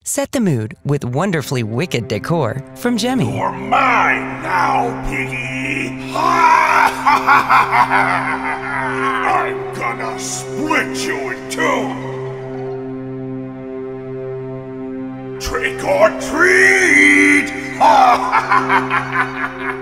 Set the mood with wonderfully wicked decor from Jemmy. You're mine now, piggy! I'm gonna split you in two! Trick or treat!